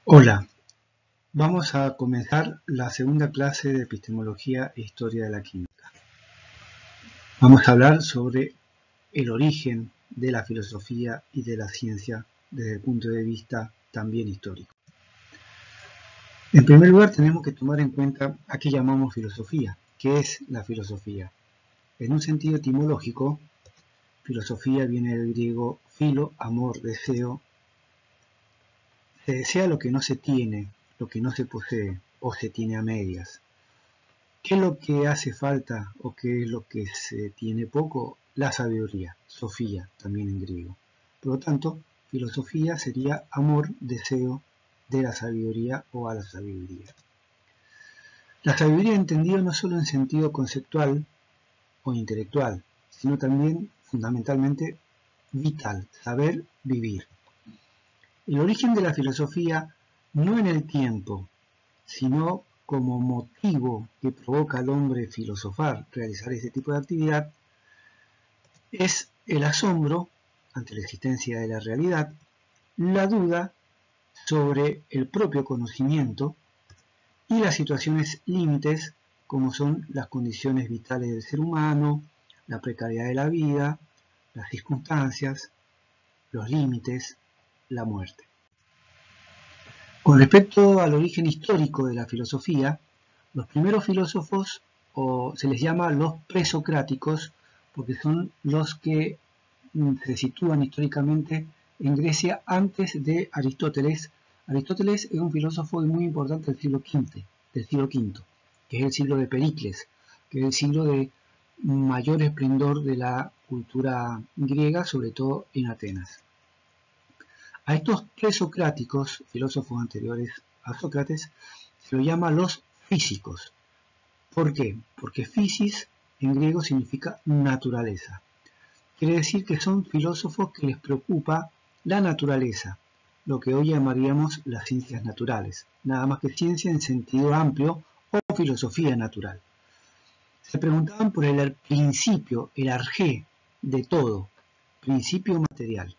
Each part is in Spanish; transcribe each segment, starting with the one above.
Hola, vamos a comenzar la segunda clase de Epistemología e Historia de la Química. Vamos a hablar sobre el origen de la filosofía y de la ciencia desde el punto de vista también histórico. En primer lugar, tenemos que tomar en cuenta a qué llamamos filosofía. ¿Qué es la filosofía? En un sentido etimológico, filosofía viene del griego philo, amor, deseo. Se desea lo que no se tiene, lo que no se posee o se tiene a medias. ¿Qué es lo que hace falta o qué es lo que se tiene poco? La sabiduría, sofía, también en griego. Por lo tanto, filosofía sería amor, deseo de la sabiduría o a la sabiduría. La sabiduría entendida no solo en sentido conceptual o intelectual, sino también fundamentalmente vital, saber vivir. El origen de la filosofía no en el tiempo, sino como motivo que provoca al hombre filosofar, realizar este tipo de actividad, es el asombro ante la existencia de la realidad, la duda sobre el propio conocimiento y las situaciones límites como son las condiciones vitales del ser humano, la precariedad de la vida, las circunstancias, los límites, la muerte. Con respecto al origen histórico de la filosofía, los primeros filósofos se les llama los presocráticos porque son los que se sitúan históricamente en Grecia antes de Aristóteles. Aristóteles es un filósofo muy importante del siglo V, que es el siglo de Pericles, que es el siglo de mayor esplendor de la cultura griega, sobre todo en Atenas. A estos presocráticos, filósofos anteriores a Sócrates, se los llama los físicos. ¿Por qué? Porque physis en griego significa naturaleza. Quiere decir que son filósofos que les preocupa la naturaleza, lo que hoy llamaríamos las ciencias naturales, nada más que ciencia en sentido amplio o filosofía natural. Se preguntaban por el principio, el arjé de todo, principio material.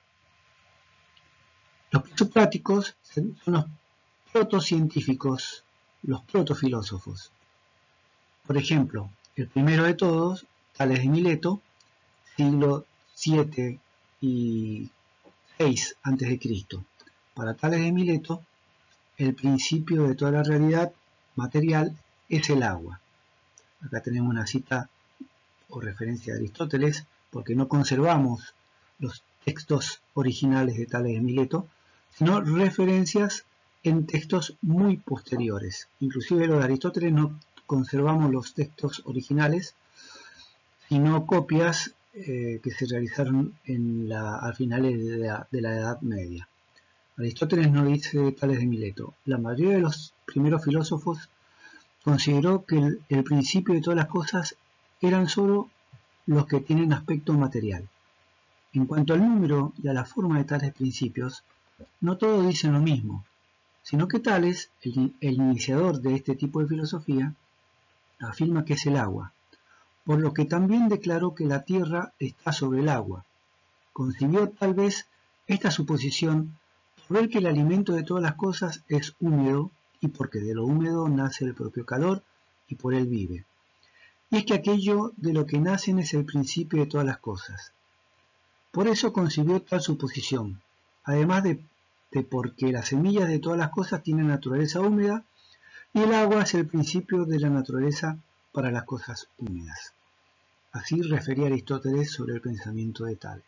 Los presocráticos son los protocientíficos, los protofilósofos. Por ejemplo, el primero de todos, Tales de Mileto, siglo VII y VI a.C. Para Tales de Mileto, el principio de toda la realidad material es el agua. Acá tenemos una cita o referencia de Aristóteles, porque no conservamos los textos originales de Tales de Mileto, sino referencias en textos muy posteriores. Inclusive los de Aristóteles no conservamos los textos originales, sino copias que se realizaron a finales de la Edad Media. Aristóteles no dice Tales de Mileto. La mayoría de los primeros filósofos consideró que el principio de todas las cosas eran solo los que tienen aspecto material. En cuanto al número y a la forma de tales principios, no todos dicen lo mismo, sino que Tales, el iniciador de este tipo de filosofía, afirma que es el agua, por lo que también declaró que la tierra está sobre el agua. Concibió tal vez esta suposición por ver que el alimento de todas las cosas es húmedo y porque de lo húmedo nace el propio calor y por él vive. Y es que aquello de lo que nacen es el principio de todas las cosas. Por eso concibió tal suposición, además de porque las semillas de todas las cosas tienen naturaleza húmeda y el agua es el principio de la naturaleza para las cosas húmedas. Así refería Aristóteles sobre el pensamiento de Tales.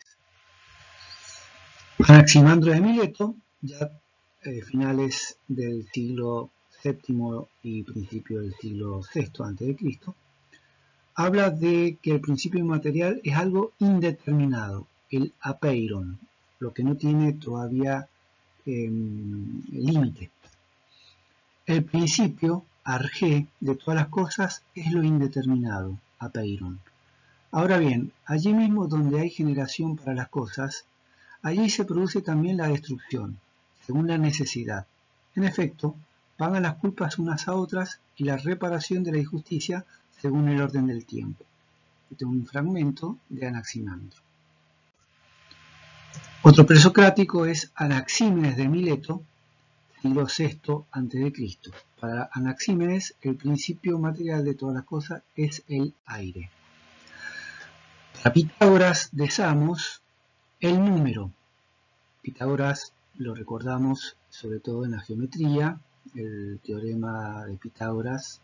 Anaximandro de Mileto, ya finales del siglo VII y principio del siglo VI a.C., habla de que el principio material es algo indeterminado, el apeiron, lo que no tiene todavía límite. El principio, arjé, de todas las cosas es lo indeterminado, apeiron. Ahora bien, allí mismo donde hay generación para las cosas, allí se produce también la destrucción, según la necesidad. En efecto, pagan las culpas unas a otras y la reparación de la injusticia según el orden del tiempo. Este es un fragmento de Anaximandro. Otro presocrático es Anaxímenes de Mileto, siglo VI a.C. Para Anaxímenes, el principio material de todas las cosas es el aire. Para Pitágoras de Samos, el número. Pitágoras lo recordamos sobre todo en la geometría, el teorema de Pitágoras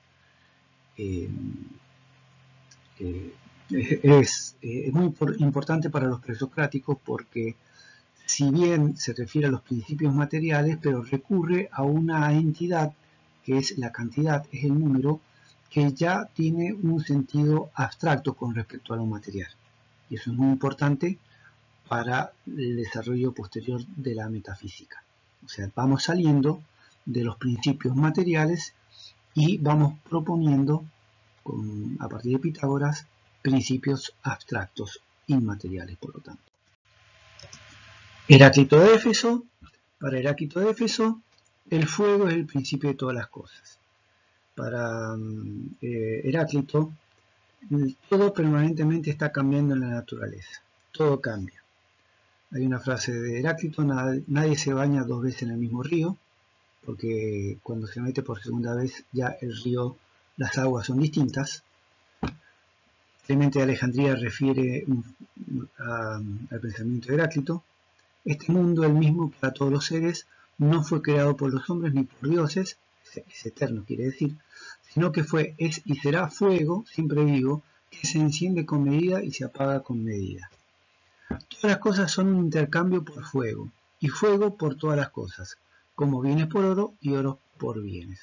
es muy importante para los presocráticos porque si bien se refiere a los principios materiales, pero recurre a una entidad que es la cantidad, es el número, que ya tiene un sentido abstracto con respecto a lo material. Y eso es muy importante para el desarrollo posterior de la metafísica. O sea, vamos saliendo de los principios materiales y vamos proponiendo, a partir de Pitágoras, principios abstractos, inmateriales, por lo tanto. Heráclito de Éfeso. Para Heráclito de Éfeso, el fuego es el principio de todas las cosas. Para Heráclito, todo permanentemente está cambiando en la naturaleza. Todo cambia. Hay una frase de Heráclito: nadie se baña 2 veces en el mismo río, porque cuando se mete por segunda vez ya el río, las aguas son distintas. Clemente de Alejandría refiere al pensamiento de Heráclito: este mundo, el mismo para todos los seres, no fue creado por los hombres ni por dioses, es eterno quiere decir, sino que es y será fuego, siempre vivo, que se enciende con medida y se apaga con medida. Todas las cosas son un intercambio por fuego, y fuego por todas las cosas, como bienes por oro y oro por bienes.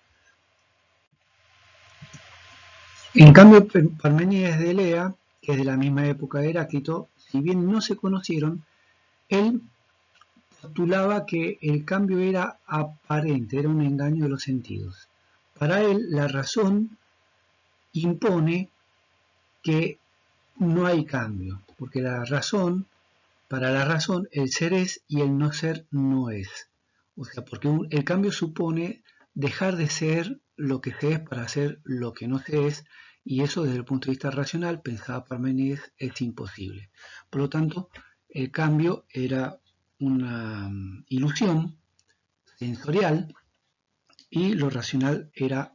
En cambio, Parménides de Elea, que es de la misma época de Heráclito, si bien no se conocieron, él postulaba que el cambio era aparente, era un engaño de los sentidos. Para él, la razón impone que no hay cambio, porque para la razón, el ser es y el no ser no es. O sea, porque el cambio supone dejar de ser lo que se es para ser lo que no se es, y eso desde el punto de vista racional, pensaba Parménides, es imposible. Por lo tanto, el cambio era una ilusión sensorial y lo racional era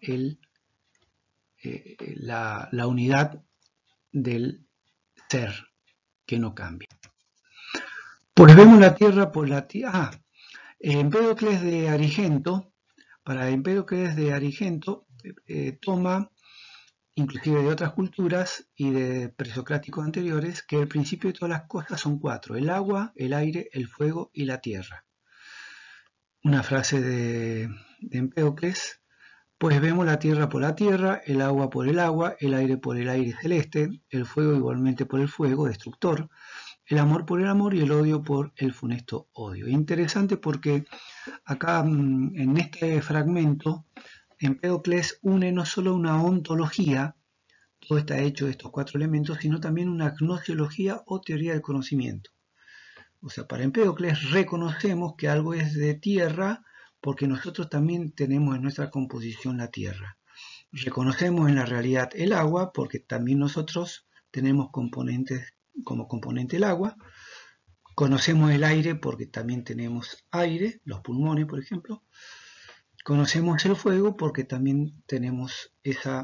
la unidad del ser que no cambia. Pues vemos la Tierra por la Tierra. Empédocles de Arigento, para Empédocles de Arigento, toma, inclusive de otras culturas y de presocráticos anteriores, que el principio de todas las cosas son 4: el agua, el aire, el fuego y la tierra. Una frase de Empédocles: pues vemos la tierra por la tierra, el agua por el agua, el aire por el aire celeste, el fuego igualmente por el fuego destructor, el amor por el amor y el odio por el funesto odio. Interesante porque acá en este fragmento Empédocles une no solo una ontología, todo está hecho de estos 4 elementos, sino también una gnosiología o teoría del conocimiento. O sea, para Empédocles reconocemos que algo es de tierra porque nosotros también tenemos en nuestra composición la tierra. Reconocemos en la realidad el agua porque también nosotros tenemos componentes como componente el agua. Conocemos el aire porque también tenemos aire, los pulmones por ejemplo. Conocemos el fuego porque también tenemos ese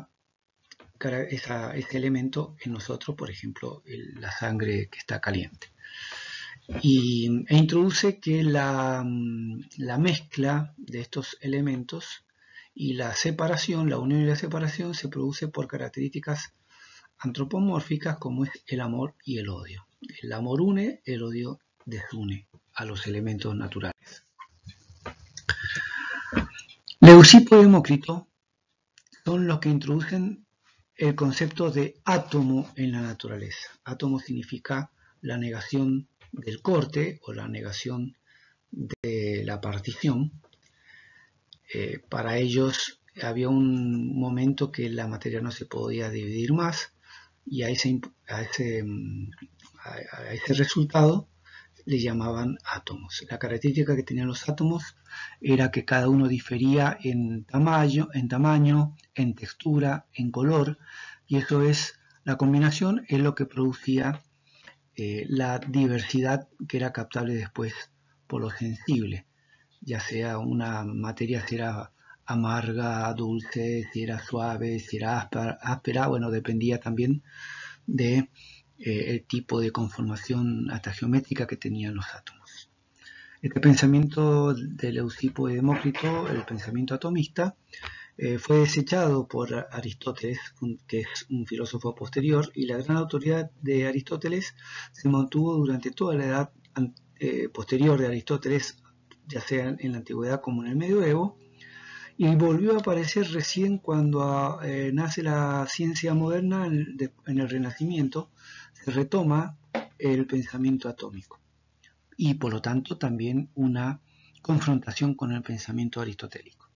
elemento en nosotros, por ejemplo, la sangre que está caliente. E introduce que la mezcla de estos elementos y la separación, la unión y la separación, se produce por características antropomórficas como es el amor y el odio. El amor une, el odio desune a los elementos naturales. Leucipo y Demócrito son los que introducen el concepto de átomo en la naturaleza. Átomo significa la negación del corte o la negación de la partición. Para ellos había un momento que la materia no se podía dividir más y a ese resultado le llamaban átomos. La característica que tenían los átomos era que cada uno difería en tamaño, en textura, en color, y eso es, la combinación es lo que producía la diversidad que era captable después por lo sensible. ya sea una materia si era amarga, dulce, si era suave, si era áspera, bueno, dependía también de el tipo de conformación hasta geométrica que tenían los átomos. Este pensamiento de Leucipo y Demócrito, el pensamiento atomista, fue desechado por Aristóteles, que es un filósofo posterior, y la gran autoridad de Aristóteles se mantuvo durante toda la edad posterior de Aristóteles, ya sea en la antigüedad como en el medioevo, y volvió a aparecer recién cuando nace la ciencia moderna en el Renacimiento, se retoma el pensamiento atómico y por lo tanto también una confrontación con el pensamiento aristotélico.